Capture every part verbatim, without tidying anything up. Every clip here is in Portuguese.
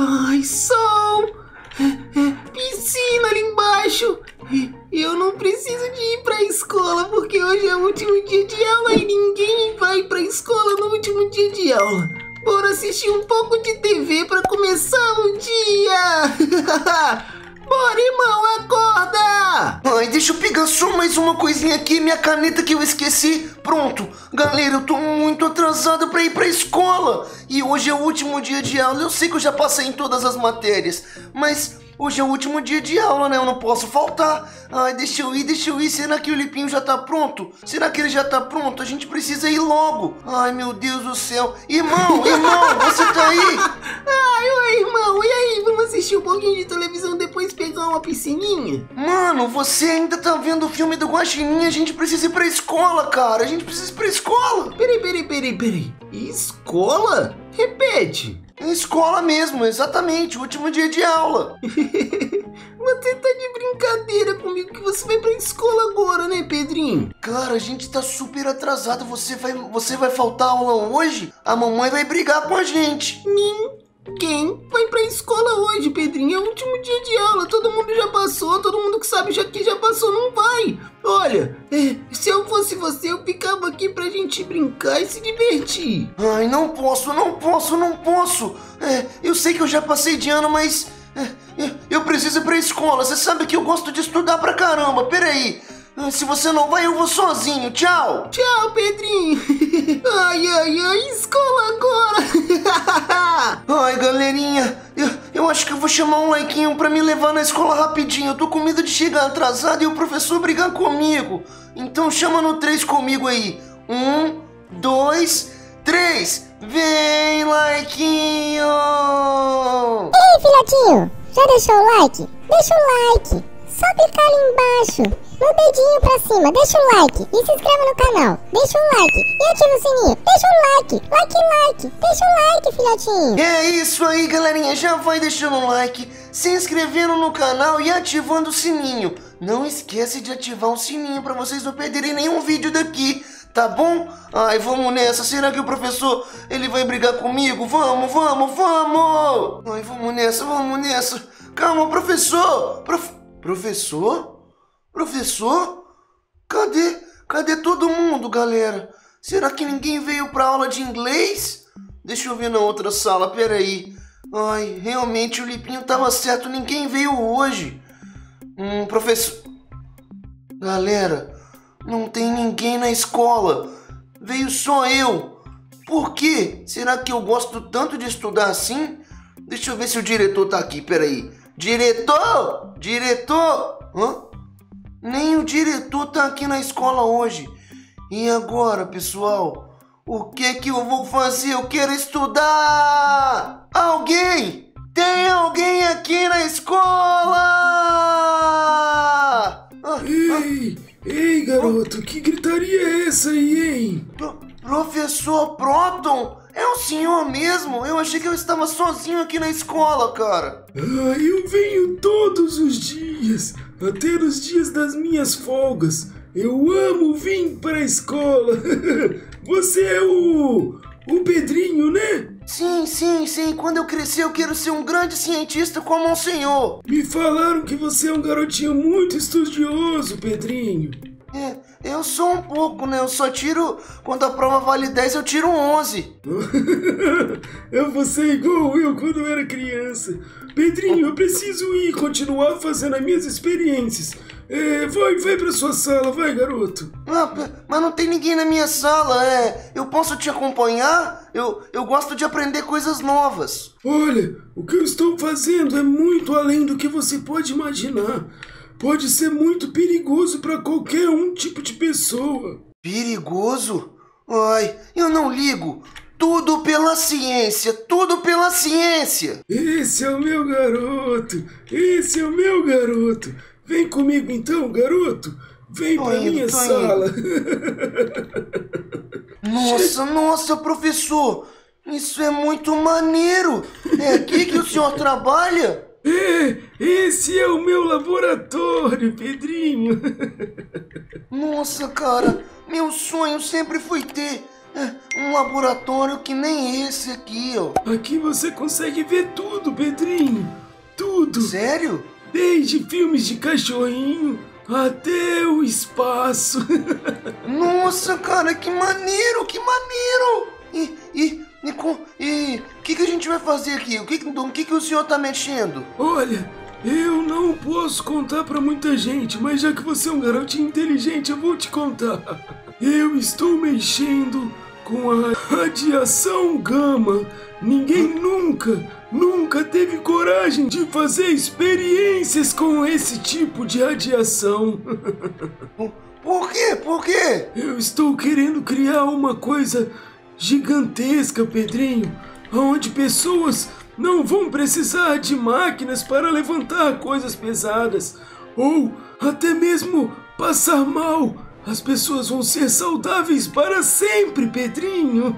Ai, sol! Piscina ali embaixo! Eu não preciso de ir pra escola porque hoje é o último dia de aula e ninguém vai pra escola no último dia de aula. Bora assistir um pouco de T V pra começar o dia! Bora, irmão, acorda! Ai, deixa eu pegar só mais uma coisinha aqui, minha caneta que eu esqueci. Pronto, galera, eu tô muito atrasado pra ir pra escola. E hoje é o último dia de aula. Eu sei que eu já passei em todas as matérias, mas hoje é o último dia de aula, né? Eu não posso faltar. Ai, deixa eu ir, deixa eu ir. Será que o Lipinho já tá pronto? Será que ele já tá pronto? A gente precisa ir logo. Ai, meu Deus do céu. Irmão, irmão, você tá aí? Ai, oi, irmão. E aí, vamos assistir um pouquinho de televisão depois pegar uma piscininha? Mano, você ainda tá vendo o filme do Guaxinim? A gente precisa ir pra escola, cara. A gente precisa ir pra escola. Peraí, peraí, peraí, peraí. Escola? Repete. Escola mesmo, exatamente, o último dia de aula. Você tá de brincadeira comigo que você vai pra escola agora, né, Pedrinho? Cara, a gente tá super atrasado. Você vai, você vai faltar aula hoje? A mamãe vai brigar com a gente. Ninguém vai pra escola hoje, Pedrinho. É o último dia de aula. Todo mundo já passou. Todo mundo que sabe já que já passou não vai. Olha, é, se eu fosse você, eu ficava aqui pra gente brincar e se divertir. Ai, não posso, não posso, não posso. É, eu sei que eu já passei de ano, mas é, eu preciso ir pra escola. Você sabe que eu gosto de estudar pra caramba. Peraí. Se você não vai, eu vou sozinho. Tchau. Tchau, Pedrinho. Ai, ai, ai, escola agora. Ai, galerinha, eu, eu acho que eu vou chamar um Laiquinho pra me levar na escola rapidinho. Eu tô com medo de chegar atrasado e o professor brigar comigo. Então chama no três comigo aí. Um, dois, três. Vem, Laiquinho. Ei, filhotinho, já deixou o like? Deixa o like. Só clicar ali embaixo, no dedinho pra cima, deixa o like e se inscreva no canal. Deixa o like e ativa o sininho. Deixa o like, like, like. Deixa o like, filhotinho. É isso aí, galerinha. Já vai deixando o like, se inscrevendo no canal e ativando o sininho. Não esquece de ativar o sininho pra vocês não perderem nenhum vídeo daqui, tá bom? Ai, vamos nessa. Será que o professor, ele vai brigar comigo? Vamos, vamos, vamos. Ai, vamos nessa, vamos nessa. Calma, professor. Prof... Professor? Professor? Cadê? Cadê todo mundo, galera? Será que ninguém veio pra aula de inglês? Deixa eu ver na outra sala, peraí. Ai, realmente o Lipinho tava certo, ninguém veio hoje. Hum, professor... Galera, não tem ninguém na escola. Veio só eu. Por quê? Será que eu gosto tanto de estudar assim? Deixa eu ver se o diretor tá aqui, peraí. Diretor! Diretor! Hã? Nem o diretor tá aqui na escola hoje. E agora, pessoal? O que que eu vou fazer? Eu quero estudar! Alguém! Tem alguém aqui na escola? Ah, ei! Ah, ei, garoto! Que gritaria é essa aí, hein? Pro, professor Proton! É o senhor mesmo? Eu achei que eu estava sozinho aqui na escola, cara. Ah, eu venho todos os dias, até nos dias das minhas folgas. Eu amo vir para a escola. Você é o... o Pedrinho, né? Sim, sim, sim. Quando eu crescer eu quero ser um grande cientista como o senhor. Me falaram que você é um garotinho muito estudioso, Pedrinho. É, eu sou um pouco, né? Eu só tiro... Quando a prova vale dez, eu tiro onze. Eu vou ser igual eu quando eu era criança. Pedrinho, eu preciso ir continuar fazendo as minhas experiências. É, vai, vai pra sua sala, vai, garoto. Ah, mas não tem ninguém na minha sala, é... Eu posso te acompanhar? Eu, eu gosto de aprender coisas novas. Olha, o que eu estou fazendo é muito além do que você pode imaginar. Pode ser muito perigoso para qualquer um tipo de pessoa. Perigoso? Ai, eu não ligo. Tudo pela ciência, tudo pela ciência. Esse é o meu garoto, esse é o meu garoto. Vem comigo então, garoto. Vem tô pra indo, minha tô sala. Nossa, nossa, professor. Isso é muito maneiro. É aqui que o senhor trabalha? É, esse é o meu laboratório, Pedrinho. Nossa, cara, meu sonho sempre foi ter é, um laboratório que nem esse aqui, ó. Aqui você consegue ver tudo, Pedrinho. Tudo. Sério? Desde filmes de cachorrinho até o espaço. Nossa, cara, que maneiro, que maneiro! E, e, e, com- e o que, que a gente vai fazer aqui? O que, o que, que o senhor tá mexendo? Olha, eu não posso contar pra muita gente, mas já que você é um garotinho inteligente, eu vou te contar. Eu estou mexendo com a radiação gama. Ninguém nunca, nunca teve coragem de fazer experiências com esse tipo de radiação. Por, por quê? Por quê? Eu estou querendo criar uma coisa gigantesca, Pedrinho, onde pessoas não vão precisar de máquinas para levantar coisas pesadas, ou até mesmo passar mal. As pessoas vão ser saudáveis para sempre, Pedrinho.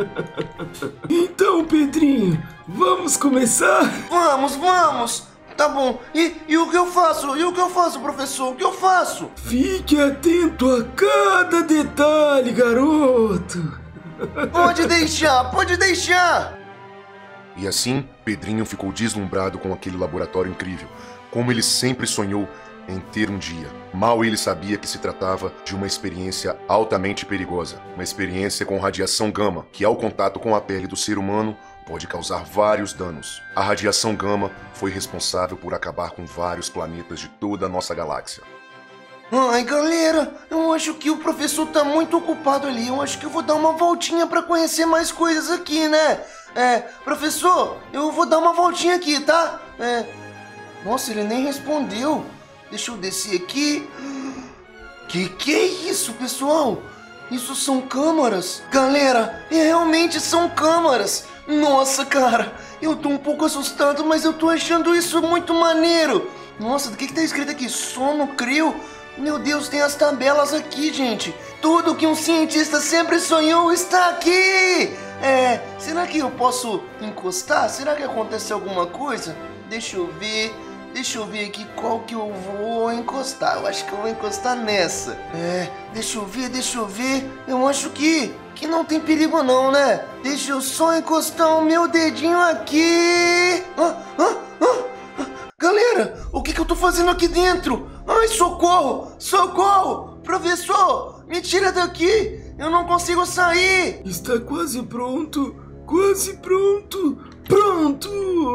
Então, Pedrinho, vamos começar? Vamos, vamos! Tá bom. E, e o que eu faço? E o que eu faço, professor? O que eu faço? Fique atento a cada detalhe, garoto. Pode deixar, pode deixar! E assim, Pedrinho ficou deslumbrado com aquele laboratório incrível, como ele sempre sonhou em ter um dia. Mal ele sabia que se tratava de uma experiência altamente perigosa, uma experiência com radiação gama, que ao contato com a pele do ser humano pode causar vários danos. A radiação gama foi responsável por acabar com vários planetas de toda a nossa galáxia. Ai, galera, eu acho que o professor tá muito ocupado ali. Eu acho que eu vou dar uma voltinha pra conhecer mais coisas aqui, né? É, professor, eu vou dar uma voltinha aqui, tá? É. Nossa, ele nem respondeu. Deixa eu descer aqui. Que que é isso, pessoal? Isso são câmaras? Galera, realmente são câmaras. Nossa, cara, eu tô um pouco assustado, mas eu tô achando isso muito maneiro. Nossa, do que que tá escrito aqui? Sono Crio? Meu Deus, tem as tabelas aqui, gente. Tudo que um cientista sempre sonhou está aqui. É, será que eu posso encostar? Será que acontece alguma coisa? Deixa eu ver. Deixa eu ver aqui qual que eu vou encostar. Eu acho que eu vou encostar nessa. É, deixa eu ver, deixa eu ver. Eu acho que, que não tem perigo não, né? Deixa eu só encostar o meu dedinho aqui. Ah, ah, ah, ah. Galera, o que que eu tô fazendo aqui dentro? Ai, socorro, socorro. Professor, me tira daqui. Eu não consigo sair. Está quase pronto, quase pronto. Pronto!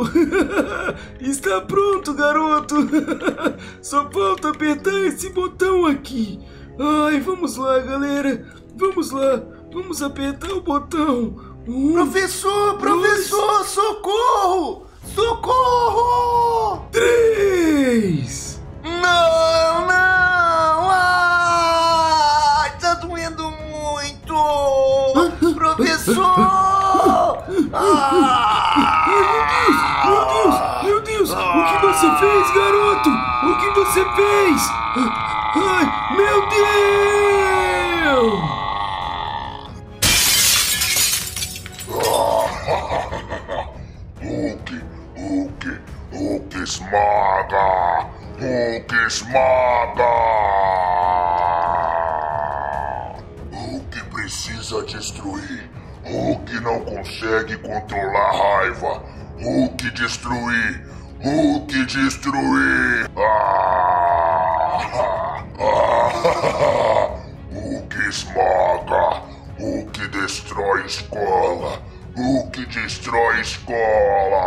Está pronto, garoto! Só falta apertar esse botão aqui. Ai, vamos lá, galera. Vamos lá. Vamos apertar o botão. Um, Professor, professor, dois, socorro! Socorro! três! Não, não! Ai, tá doendo muito! Professor! Ah! Meu Deus! Meu Deus! O que você fez, garoto? O que você fez? Ai, meu Deus! Hulk, Hulk, Hulk esmaga! Hulk esmaga! Hulk precisa destruir. Hulk não consegue controlar a raiva. Hulk destruir. Hulk destruir. Ah, ah, Hulk esmaga. Hulk destrói escola. Hulk destrói escola.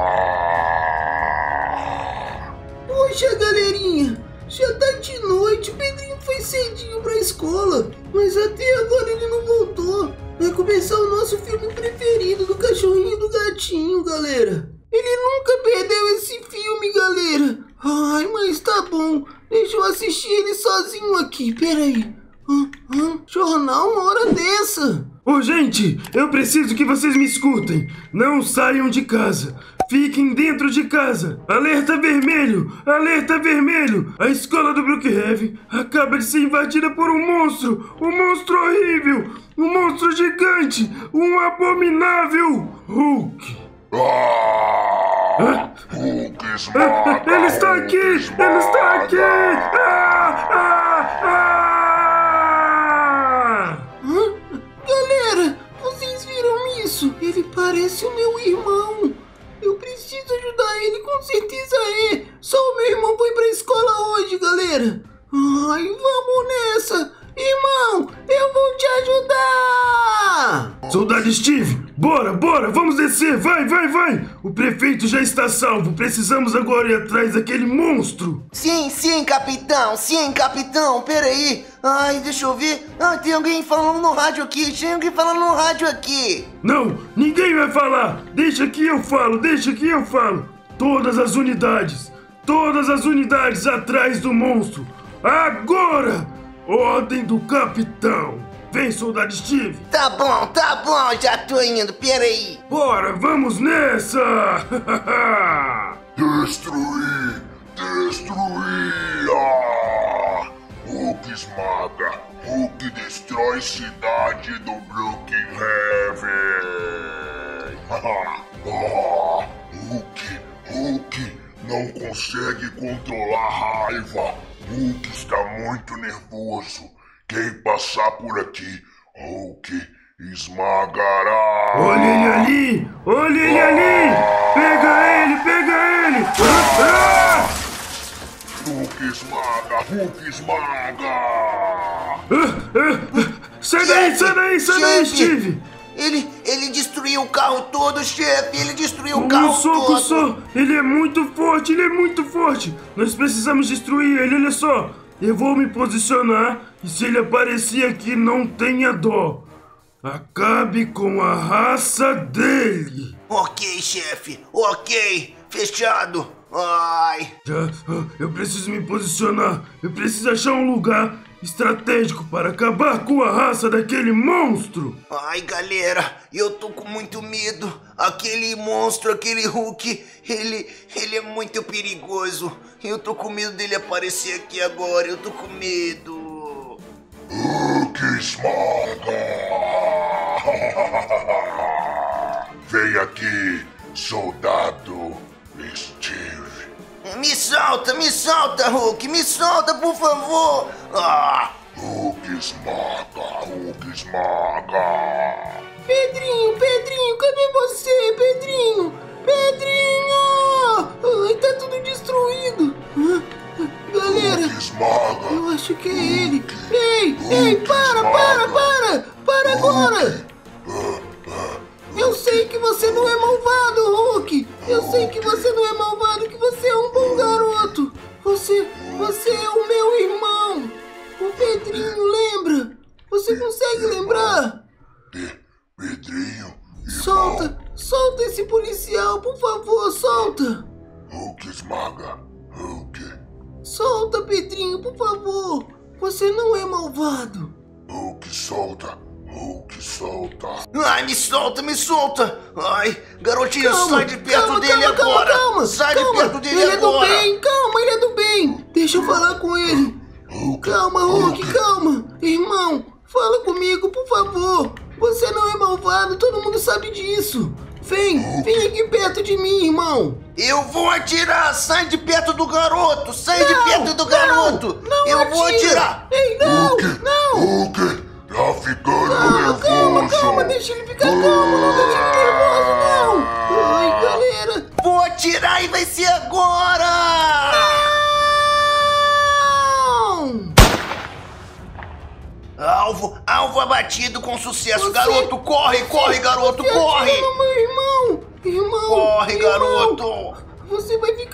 Poxa, galerinha, já tá de noite, o Pedrinho foi cedinho pra escola, mas até agora ele não voltou. Vai começar o nosso filme preferido do cachorrinho e do gatinho, galera. Ele nunca perdeu esse filme, galera. Ai, mas tá bom, deixa eu assistir ele sozinho aqui, peraí. Hã? Hã? Jornal uma hora dessa? Ô, gente, eu preciso que vocês me escutem. Não saiam de casa. Fiquem dentro de casa. Alerta vermelho! Alerta vermelho! A escola do Brookhaven acaba de ser invadida por um monstro. Um monstro horrível. Um monstro gigante. Um abominável Hulk. Ah, Hulk esmaga. Ele está aqui! Ele está aqui! Ah, ah, ah! Hã? Galera, Parece o meu irmão. Eu preciso ajudar ele, com certeza é. Só o meu irmão foi pra escola hoje, galera. Ai, vamos nessa. Irmão, eu vou te ajudar. Soldado Steve, bora, bora, vamos descer, vai, vai, vai. O prefeito já está salvo, precisamos agora ir atrás daquele monstro. Sim, sim, capitão, sim, capitão, peraí. Ai, deixa eu ver. Ah, tem alguém falando no rádio aqui, tem alguém falando no rádio aqui. Não, ninguém vai falar. Deixa que eu falo, deixa que eu falo. Todas as unidades, todas as unidades atrás do monstro. Agora! Ordem do capitão. Vem, soldado Steve. Tá bom, tá bom, já tô indo, peraí. Bora, vamos nessa. Destruir! Destruir! Ah! Hulk esmaga! Hulk destrói cidade do Brookhaven! Ah! Hulk! Hulk não consegue controlar a raiva! Hulk está muito nervoso! Quem passar por aqui, Hulk esmagará! Olha ele ali! Olha ele ali! Pega ele, pega ele! Ah! Hulk esmaga! Hulk esmaga! Ah, ah, sai daí, sai daí, sai daí, Steve! Ele, ele destruiu o carro todo, chefe! Ele destruiu o Um carro soco todo! só! Ele é muito forte, ele é muito forte! Nós precisamos destruir ele, olha só! Eu vou me posicionar e se ele aparecer aqui, não tenha dó! Acabe com a raça dele! Ok, chefe, ok, fechado! Ai! Já, ah, eu preciso me posicionar! Eu preciso achar um lugar estratégico para acabar com a raça daquele monstro! Ai, galera, eu tô com muito medo. Aquele monstro, aquele Hulk, ele, ele é muito perigoso. Eu tô com medo dele aparecer aqui agora, eu tô com medo. Hulk esmaga! Vem aqui, soldado Steve. Me solta, me solta, Hulk, me solta, por favor. Ah! Hulk esmaga, Hulk esmaga. Pedrinho, Pedrinho, cadê você, Pedrinho? Pedrinho! Ai, tá tudo destruído. Ah, galera, Hulk esmaga. eu acho que é ele. Ei, ei, para, para, para! Para agora! Eu sei que você não é malvado, Hulk! Eu sei que você não é malvado, que você é um bom garoto! Você, você é o meu irmão! O Pedrinho, lembra? Você consegue lembrar? Pe- Pedrinho, Solta, solta esse policial, por favor, solta! Hulk esmaga, Hulk. Solta, Pedrinho, por favor! Você não é malvado! Hulk solta, Hulk solta. Ai, me solta, me solta. Ai, garotinho, Calma, sai de perto calma, dele calma, calma, agora. calma, sai calma. de perto dele ele agora. Ele é do bem, calma, ele é do bem. Deixa eu falar com ele. Hulk, Calma, Hulk, calma. Irmão, fala comigo, por favor. Você não é malvado, todo mundo sabe disso. Vem, vem aqui perto de mim, irmão. Eu vou atirar, sai de perto do garoto, sai Não, de perto do não, garoto. não Eu vou atira. atirar. Ei, não, Hulk, não. Hulk, tá ficando Calma, nervoso. calma, calma, deixa ele ficar calmo, não deixa ele nervoso, não. Ai, galera. Vou atirar e vai ser agora. Não. Alvo, alvo abatido com sucesso. Você- Garoto, corre, corre, garoto, Você corre. atirou no meu irmão. Irmão. Corre, irmão. garoto. Você vai ficar